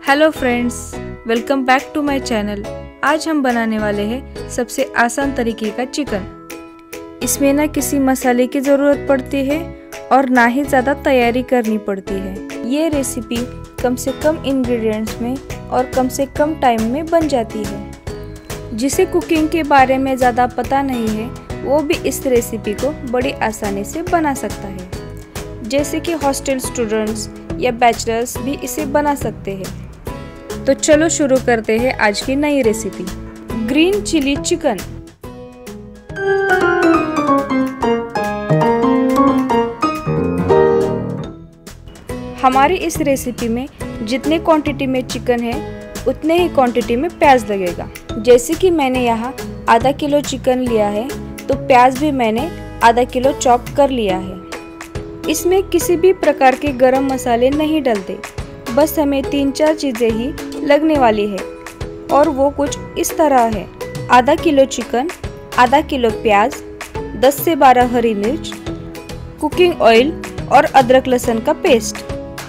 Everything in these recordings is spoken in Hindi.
Hello friends, welcome back to my channel. आज हम बनाने वाले हैं सबसे आसान तरीके का चिकन। इसमें ना किसी मसाले की ज़रूरत पड़ती है और ना ही ज़्यादा तैयारी करनी पड़ती है। ये रेसिपी कम से कम इंग्रेडिएंट्स में और कम से कम टाइम में बन जाती है। जिसे कुकिंग के बारे में ज़्यादा पता नहीं है वो भी इस रेसिपी को बड़ी आसानी से बना सकता है। जैसे कि हॉस्टल स्टूडेंट्स या बैचलर्स भी इसे बना सकते हैं। तो चलो शुरू करते हैं आज की नई रेसिपी, ग्रीन चिली चिकन। हमारी इस रेसिपी में जितने क्वांटिटी में चिकन है उतने ही क्वांटिटी में प्याज लगेगा। जैसे कि मैंने यहाँ आधा किलो चिकन लिया है तो प्याज भी मैंने आधा किलो चॉप कर लिया है। इसमें किसी भी प्रकार के गरम मसाले नहीं डलते, बस हमें 3-4 चीज़ें ही लगने वाली है और वो कुछ इस तरह है। आधा किलो चिकन, आधा किलो प्याज, 10 से 12 हरी मिर्च, कुकिंग ऑयल और अदरक लहसुन का पेस्ट।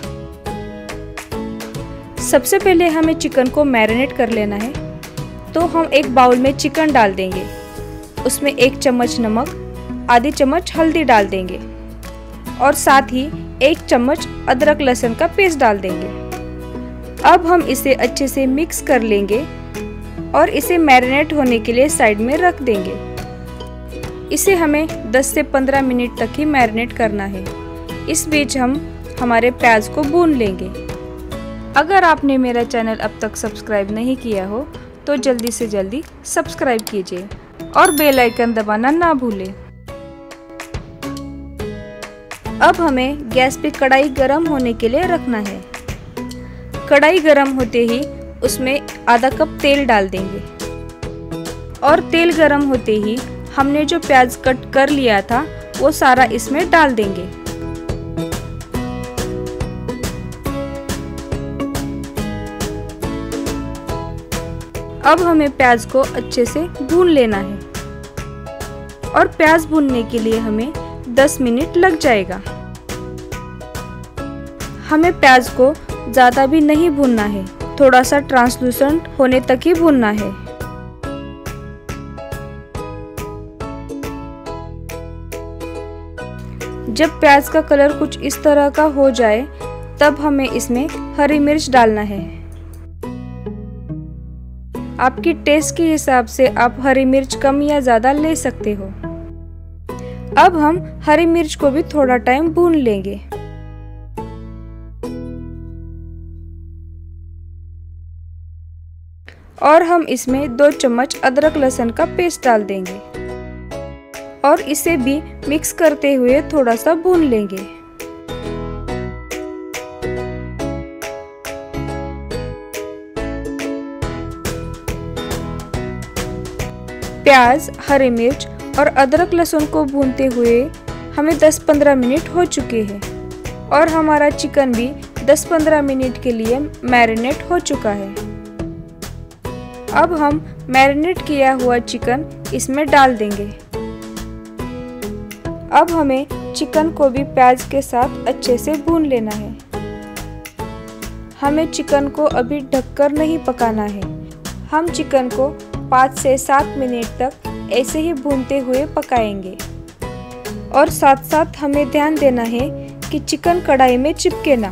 सबसे पहले हमें चिकन को मैरिनेट कर लेना है। तो हम एक बाउल में चिकन डाल देंगे, उसमें 1 चम्मच नमक, आधी चम्मच हल्दी डाल देंगे और साथ ही 1 चम्मच अदरक लहसुन का पेस्ट डाल देंगे। अब हम इसे अच्छे से मिक्स कर लेंगे और इसे मैरिनेट होने के लिए साइड में रख देंगे। इसे हमें 10 से 15 मिनट तक ही मैरिनेट करना है। इस बीच हम हमारे प्याज को भून लेंगे। अगर आपने मेरा चैनल अब तक सब्सक्राइब नहीं किया हो तो जल्दी से जल्दी सब्सक्राइब कीजिए और बेल आइकन दबाना ना भूलें। अब हमें गैस पे कढ़ाई गरम होने के लिए रखना है। कढ़ाई गरम होते ही उसमें आधा कप तेल डाल देंगे और तेल गरम होते ही हमने जो प्याज कट कर लिया था वो सारा इसमें डाल देंगे। अब हमें प्याज को अच्छे से भून लेना है और प्याज भूनने के लिए हमें 10 मिनट लग जाएगा। हमें प्याज को ज़्यादा भी नहीं भूनना है, थोड़ा सा ट्रांसलूसेंट होने तक ही भूनना है। जब प्याज का कलर कुछ इस तरह का हो जाए तब हमें इसमें हरी मिर्च डालना है। आपकी टेस्ट के हिसाब से आप हरी मिर्च कम या ज़्यादा ले सकते हो। अब हम हरी मिर्च को भी थोड़ा टाइम भून लेंगे। और हम इसमें 2 चम्मच अदरक लहसुन का पेस्ट डाल देंगे और इसे भी मिक्स करते हुए थोड़ा सा भून लेंगे। प्याज, हरी मिर्च और अदरक लहसुन को भूनते हुए हमें 10-15 मिनट हो चुके हैं और हमारा चिकन भी 10-15 मिनट के लिए मैरिनेट हो चुका है। अब हम मैरिनेट किया हुआ चिकन इसमें डाल देंगे। अब हमें चिकन को भी प्याज के साथ अच्छे से भून लेना है। हमें चिकन को अभी ढककर नहीं पकाना है। हम चिकन को 5 से 7 मिनट तक ऐसे ही भूनते हुए पकाएंगे और साथ साथ हमें ध्यान देना है कि चिकन कढ़ाई में चिपके ना।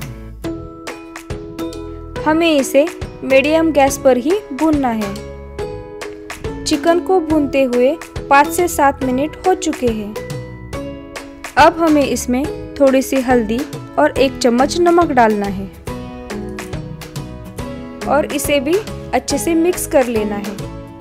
हमें इसे मीडियम गैस पर ही भूनना है। चिकन को भूनते हुए 5 से 7 मिनट हो चुके हैं। अब हमें इसमें थोड़ी सी हल्दी और 1 चम्मच नमक डालना है और इसे भी अच्छे से मिक्स कर लेना है।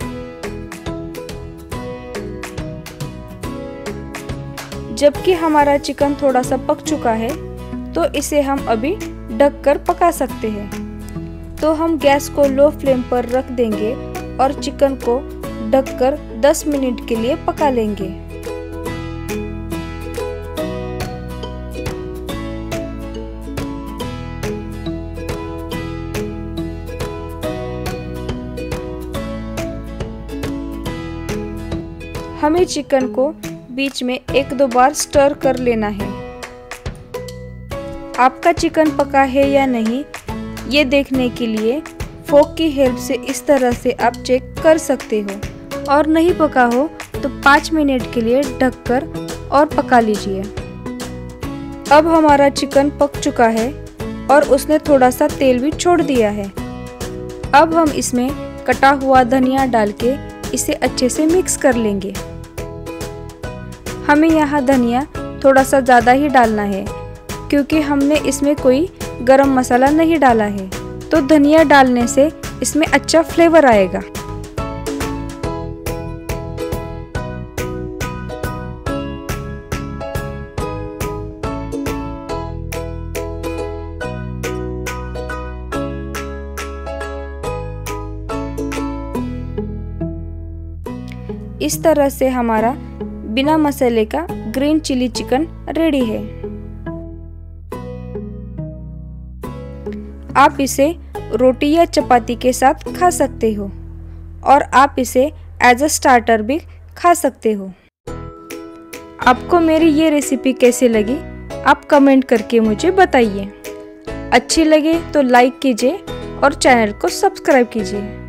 जबकि हमारा चिकन थोड़ा सा पक चुका है तो इसे हम अभी ढककर पका सकते हैं। तो हम गैस को लो फ्लेम पर रख देंगे और चिकन को ढककर 10 मिनट के लिए पका लेंगे। हमें चिकन को बीच में 1-2 बार स्टर कर लेना है। आपका चिकन पका है या नहीं ये देखने के लिए फोक की हेल्प से इस तरह से आप चेक कर सकते हो। और नहीं पका हो तो 5 मिनट के लिए ढककर और पका लीजिए। अब हमारा चिकन पक चुका है और उसने थोड़ा सा तेल भी छोड़ दिया है। अब हम इसमें कटा हुआ धनिया डाल के इसे अच्छे से मिक्स कर लेंगे। हमें यहाँ धनिया थोड़ा सा ज़्यादा ही डालना है क्योंकि हमने इसमें कोई गरम मसाला नहीं डाला है, तो धनिया डालने से इसमें अच्छा फ्लेवर आएगा। इस तरह से हमारा बिना मसाले का ग्रीन चिली चिकन रेडी है। आप इसे रोटी या चपाती के साथ खा सकते हो और आप इसे एज अ स्टार्टर भी खा सकते हो। आपको मेरी ये रेसिपी कैसी लगी आप कमेंट करके मुझे बताइए। अच्छी लगे तो लाइक कीजिए और चैनल को सब्सक्राइब कीजिए।